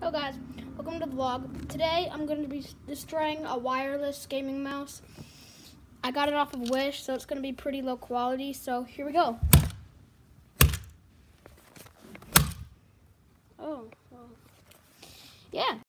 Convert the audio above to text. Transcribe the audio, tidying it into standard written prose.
Hello guys, welcome to the vlog. Today I'm going to be destroying a wireless gaming mouse. I got it off of Wish, so it's going to be pretty low quality, so here we go. Oh, well. Yeah.